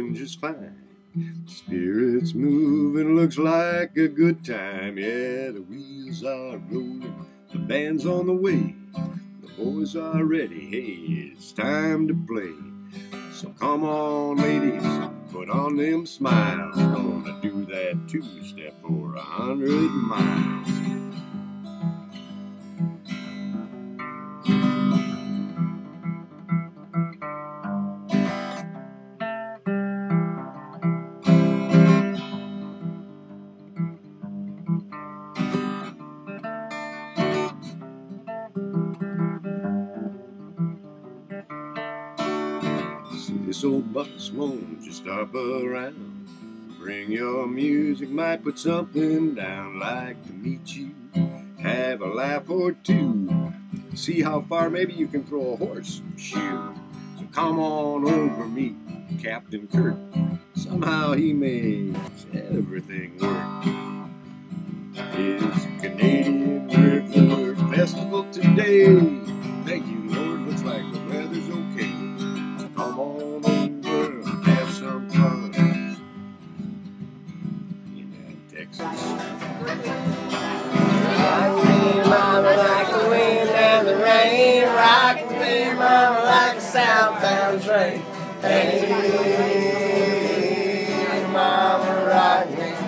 doing just fine. Spirits moving, looks like a good time. Yeah, the wheels are rolling, the band's on the way. The boys are ready, hey, it's time to play. So come on, ladies, put on them smiles. Gonna do that two-step for 100 miles. See, this old bus won't just stop around. Bring your music, might put something down. Like to meet you, have a laugh or two. See how far maybe you can throw a horseshoe. So come on over, meet Captain Kirk. Somehow he makes everything work. It's Canadian River Festival today. Thank you, Lord, looks like the weather's okay. So come on over and have some fun in that Texas. Rock me, mama, like the wind and the rain. Rock me, mama, like a southbound train. Hey, mama, rock me.